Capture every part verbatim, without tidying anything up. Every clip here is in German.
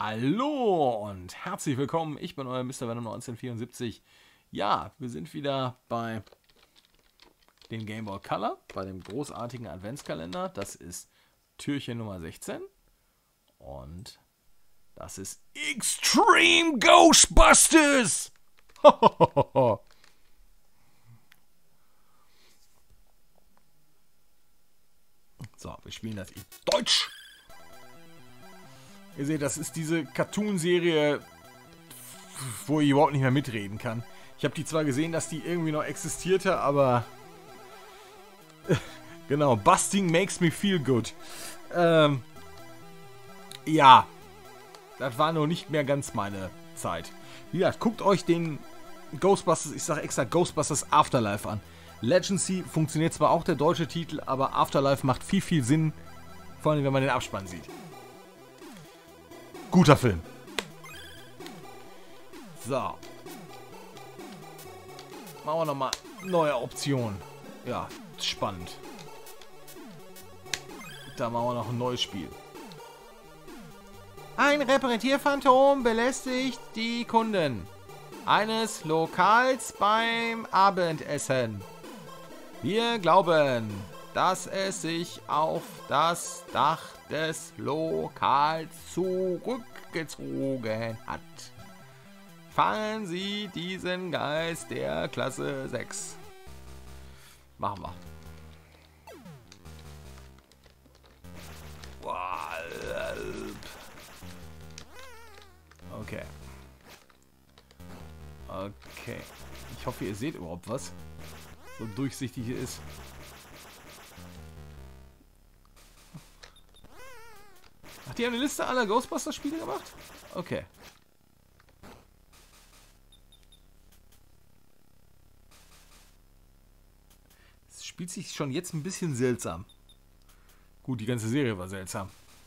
Hallo und herzlich willkommen, ich bin euer Mister Venom neunzehnhundertvierundsiebzig. Ja, wir sind wieder bei dem Game Boy Color, bei dem großartigen Adventskalender. Das ist Türchen Nummer sechzehn und das ist Extreme Ghostbusters! So, wir spielen das in Deutsch. Ihr seht, das ist diese Cartoon-Serie, wo ich überhaupt nicht mehr mitreden kann. Ich habe die zwar gesehen, dass die irgendwie noch existierte, aber genau, Busting makes me feel good. Ähm, ja, das war noch nicht mehr ganz meine Zeit. Wie gesagt, guckt euch den Ghostbusters, ich sage extra Ghostbusters Afterlife an. Legacy funktioniert zwar auch der deutsche Titel, aber Afterlife macht viel, viel Sinn, vor allem wenn man den Abspann sieht. Guter Film. So. Machen wir nochmal neue Optionen. Ja, spannend. Da machen wir noch ein neues Spiel. Ein Repräsentierphantom belästigt die Kunden eines Lokals beim Abendessen. Wir glauben, dass es sich auf das Dach des Lokals zurückgezogen hat. Fangen Sie diesen Geist der Klasse sechs. Machen wir. Okay. Okay. Ich hoffe, ihr seht überhaupt was. So durchsichtig hier ist. Ach, die haben eine Liste aller Ghostbusters-Spiele gemacht? Okay. Es spielt sich schon jetzt ein bisschen seltsam. Gut, die ganze Serie war seltsam.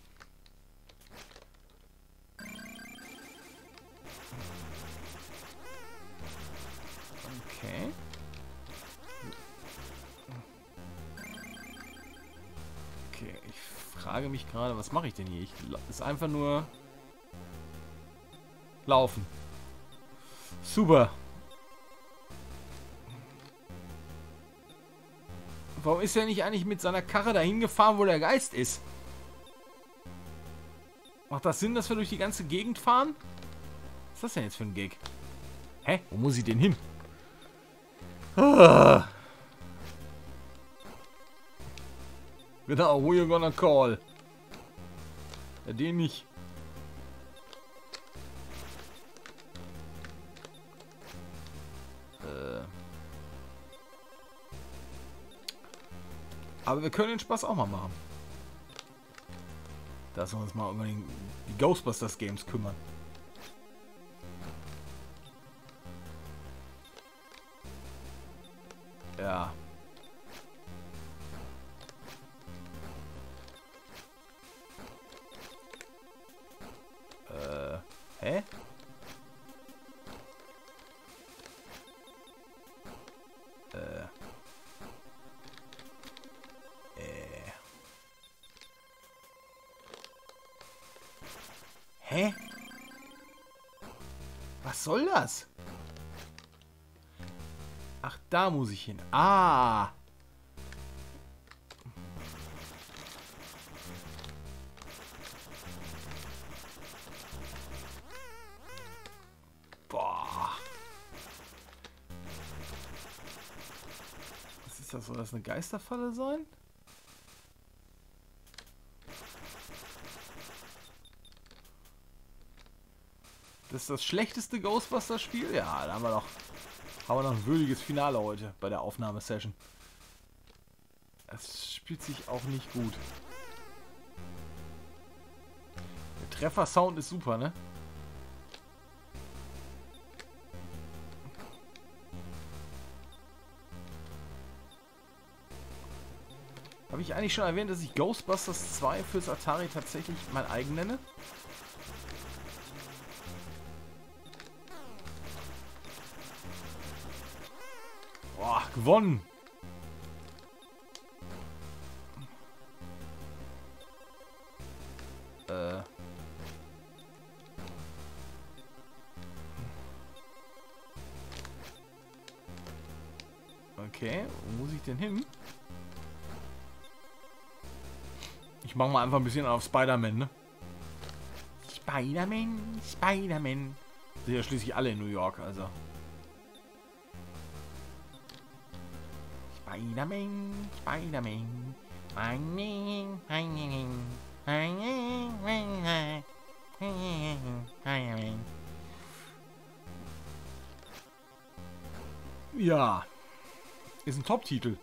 Okay. Okay, ich frage mich gerade, was mache ich denn hier? Ich ist einfach nur laufen. Super. Warum ist er nicht eigentlich mit seiner Karre dahin gefahren, wo der Geist ist? Macht das Sinn, dass wir durch die ganze Gegend fahren? Was ist das denn jetzt für ein Gig? Hä? Wo muss ich denn hin? Ah. Genau, who you gonna call? Ja, den nicht. Äh. Aber wir können den Spaß auch mal machen. Dass wir uns mal über den, die Ghostbusters Games kümmern. Ja. Äh, hä? Äh. Äh. Hä? Was soll das? Ach, da muss ich hin. Ah. Boah. Was ist das? Soll das eine Geisterfalle sein? Das ist das schlechteste Ghostbusters-Spiel? Ja, da haben wir doch, haben wir noch ein würdiges Finale heute bei der Aufnahmesession. Es spielt sich auch nicht gut. Der Treffer-Sound ist super, ne? Habe ich eigentlich schon erwähnt, dass ich Ghostbusters zwei fürs Atari tatsächlich mein eigen nenne? Boah, gewonnen! Äh. Okay, wo muss ich denn hin? Ich mach mal einfach ein bisschen auf Spider-Man, ne? Spider-Man, Spider-Man. Sind ja schließlich alle in New York, also. Spider-Man, Spider-Man. Ja. Ist ein Top-Titel.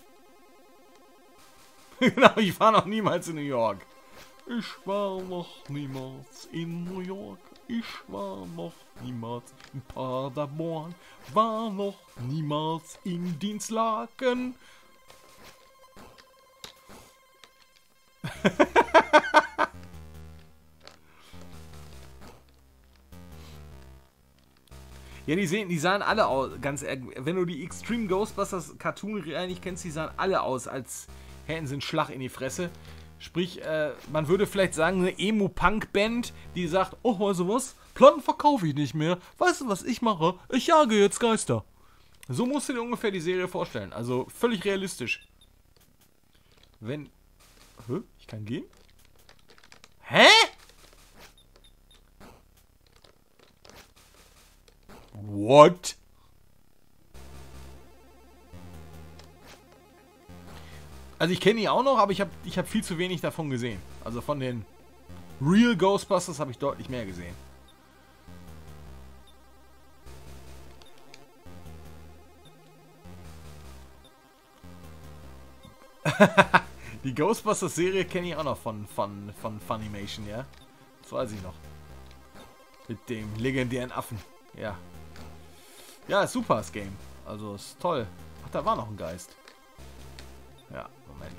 Genau, ich war noch niemals in New York. Ich war noch niemals in New York. Ich war noch niemals in Paderborn. War noch niemals in Dienstlaken. Ja, die sehen, die sahen alle aus, ganz ehrlich, wenn du die Extreme Ghostbusters Cartoon-Reihe nicht kennst, die sahen alle aus, als hätten sie einen Schlag in die Fresse. Sprich, äh, man würde vielleicht sagen, eine Emo-Punk-Band, die sagt, oh, weißt du was, Platten verkaufe ich nicht mehr. Weißt du, was ich mache? Ich jage jetzt Geister. So musst du dir ungefähr die Serie vorstellen. Also völlig realistisch. Wenn... Hä? Ich kann gehen? Hä? What? Also ich kenne die auch noch, aber ich habe ich hab viel zu wenig davon gesehen. Also von den Real Ghostbusters habe ich deutlich mehr gesehen. Die Ghostbusters-Serie kenne ich auch noch von, von, von Funimation, ja? Das weiß ich noch. Mit dem legendären Affen, ja. Ja, ist super, das Game. Also, ist toll. Ach, da war noch ein Geist. Ja, Moment.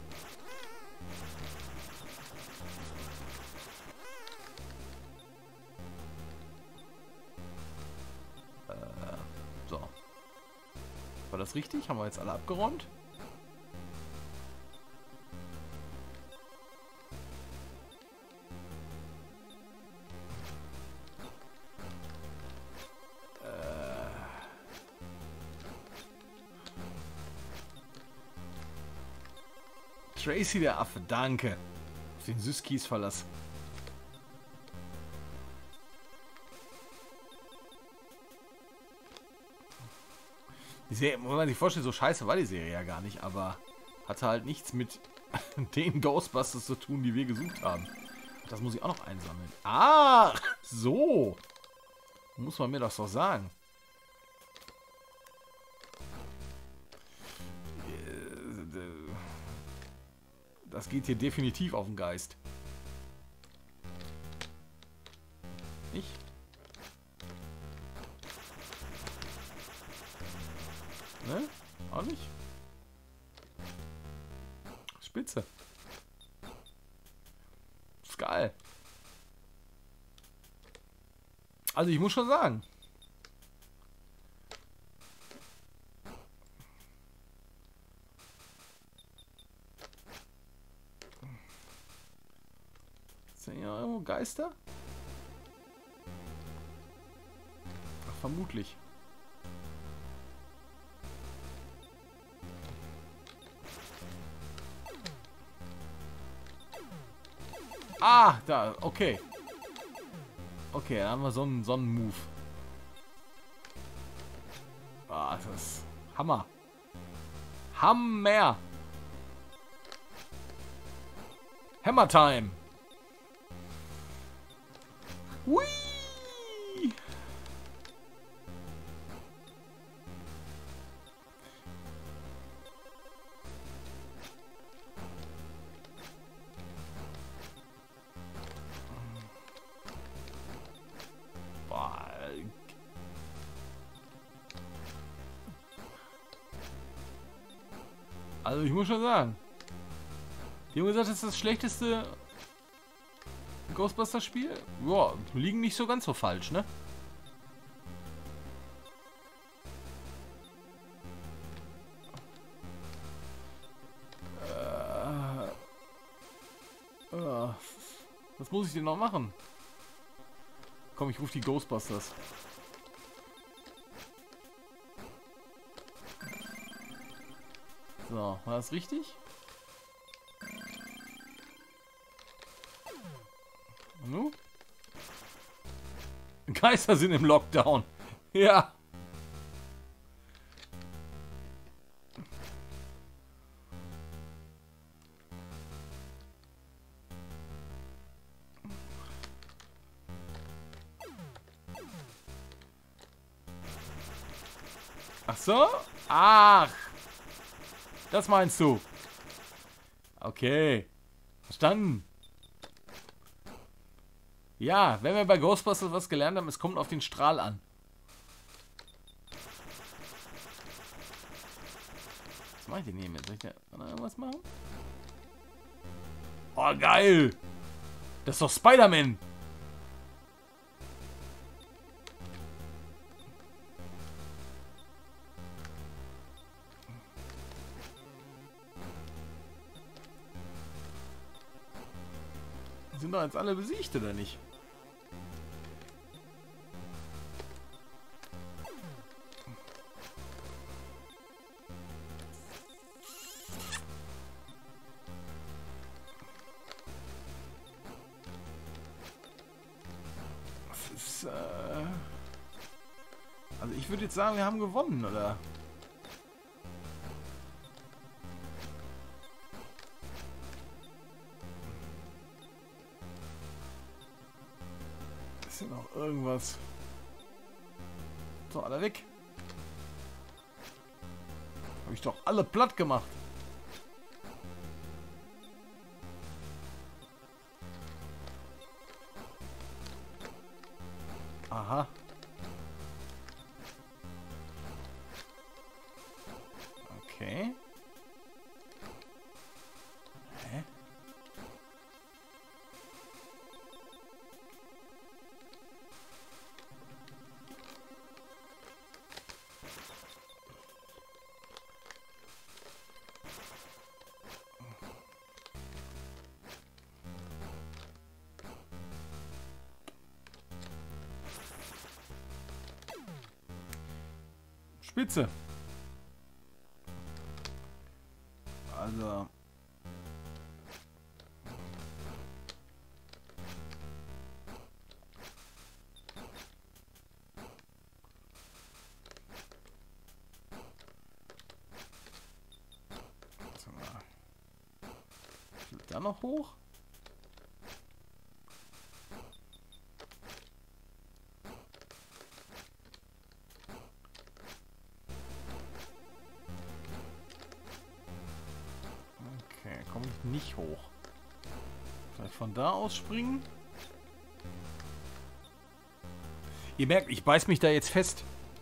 Äh, so. War das richtig? Haben wir jetzt alle abgeräumt? Tracy der Affe, danke. Auf den Süßkies Verlass. Die Serie, muss man sich vorstellen, so scheiße war die Serie ja gar nicht, aber hatte halt nichts mit den Ghostbusters zu tun, die wir gesucht haben. Das muss ich auch noch einsammeln. Ah, so. Muss man mir das doch sagen. Das geht hier definitiv auf den Geist. Ich? Ne? Auch nicht? Spitze. Ist geil. Also ich muss schon sagen. Sind ja irgendwo Geister? Ach, vermutlich. Ah, da, okay. Okay, dann haben wir so einen, so einen Move. Ah, das ist Hammer. Hammer. Hammer Time. Hui. Also ich muss schon sagen, die haben gesagt, das ist das schlechteste Ghostbusters-Spiel. Ja, liegen nicht so ganz so falsch, ne? Äh, äh, was muss ich denn noch machen? Komm, ich rufe die Ghostbusters. So, war das richtig? Nu? Geister sind im Lockdown. Ja. Ach so? Ach. Das meinst du? Okay. Verstanden. Ja, wenn wir bei Ghostbusters was gelernt haben, es kommt auf den Strahl an. Was mache ich denn hier mit? Soll ich da was machen? Oh, geil! Das ist doch Spider-Man! Sind doch jetzt alle besiegt, oder nicht? Das ist, äh also ich würde jetzt sagen, wir haben gewonnen, oder? Ist hier noch irgendwas? So, alle weg. Habe ich doch alle platt gemacht. Aha. Okay. Hä? Spitze. Also. Da noch hoch? Okay, komme ich nicht hoch. Vielleicht von da aus springen? Ihr merkt, ich beiß mich da jetzt fest.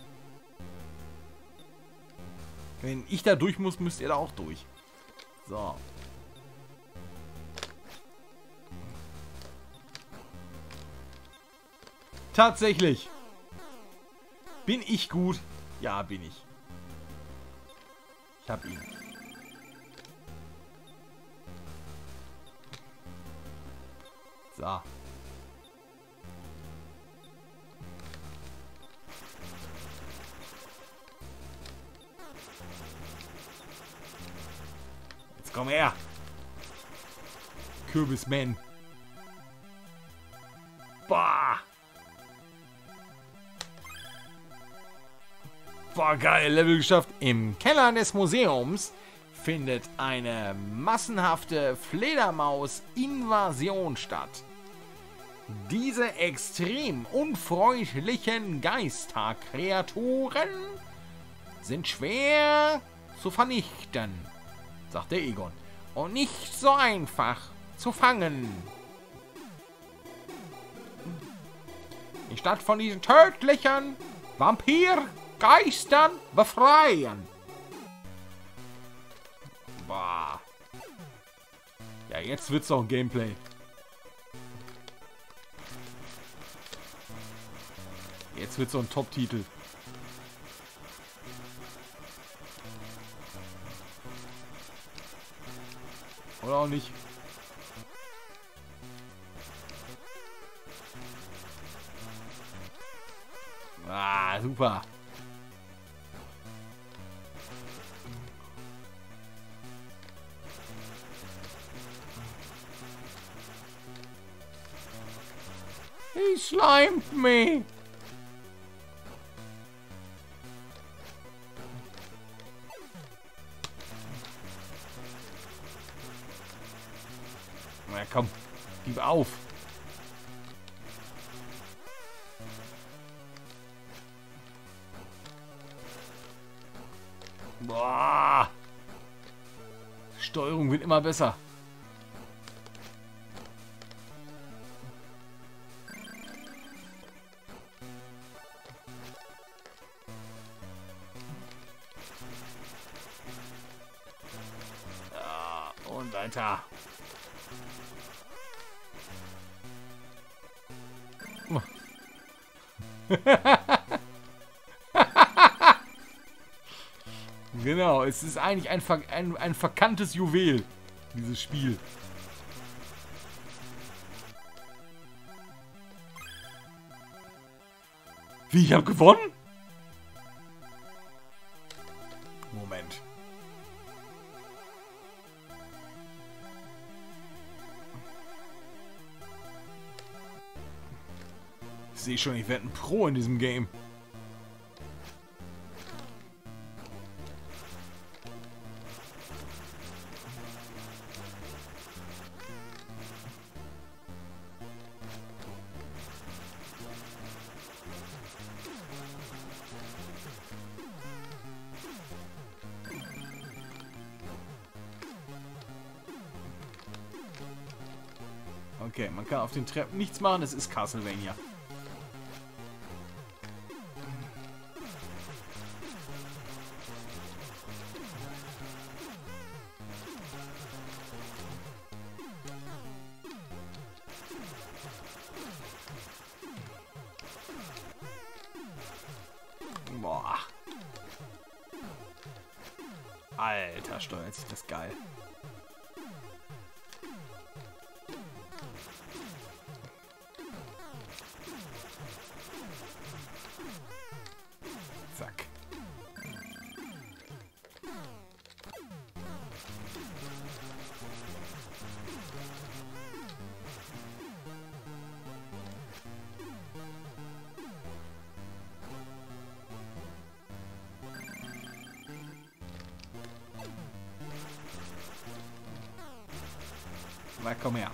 Wenn ich da durch muss, müsst ihr da auch durch. So. Tatsächlich. Bin ich gut? Ja, bin ich. Ich hab ihn. So. Jetzt komm her. Kürbisman. Bah. Boah, geil, Level geschafft. Im Keller des Museums findet eine massenhafte Fledermaus-Invasion statt. Diese extrem unfreundlichen Geisterkreaturen sind schwer zu vernichten, sagt der Egon, und nicht so einfach zu fangen. Die Stadt von diesen tödlichen Vampirgeistern befreien. Boah. Ja, jetzt wird's doch ein Gameplay. Jetzt wird's so ein Top-Titel. Oder auch nicht. Ah, super. He slimed me. Na komm, gib auf. Boah. Die Steuerung wird immer besser. Ja, und weiter. Genau, es ist eigentlich ein, ver ein, ein verkanntes Juwel, dieses Spiel. Wie, ich habe gewonnen? Moment. Ich sehe schon, ich werde ein Pro in diesem Game. Okay, man kann auf den Treppen nichts machen, es ist Castlevania. Boah. Alter, steuert sich das geil. Zack. Na, komm her.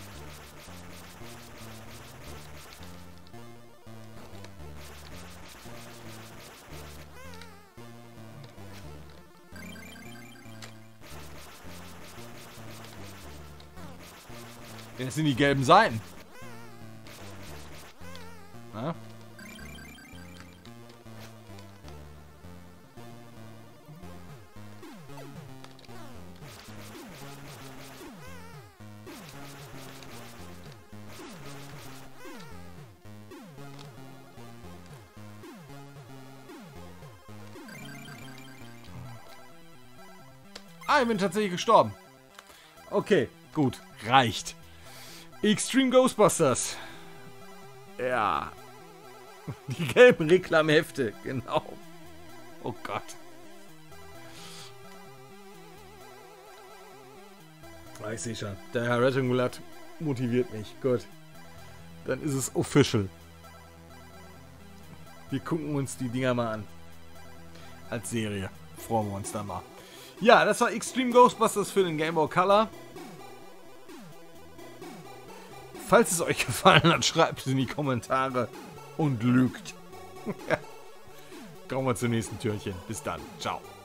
Das sind die gelben Seiten. Na? Ah, ich bin tatsächlich gestorben. Okay, gut. Reicht. Extreme Ghostbusters. Ja. Die gelben Reklamhefte. Genau. Oh Gott. Ich sehe schon. Der Herr Rettingulat motiviert mich. Gut. Dann ist es official. Wir gucken uns die Dinger mal an. Als Serie. Freuen wir uns dann mal. Ja, das war Extreme Ghostbusters für den Game Boy Color. Falls es euch gefallen hat, schreibt es in die Kommentare und lügt. Kommen wir zum nächsten Türchen. Bis dann. Ciao.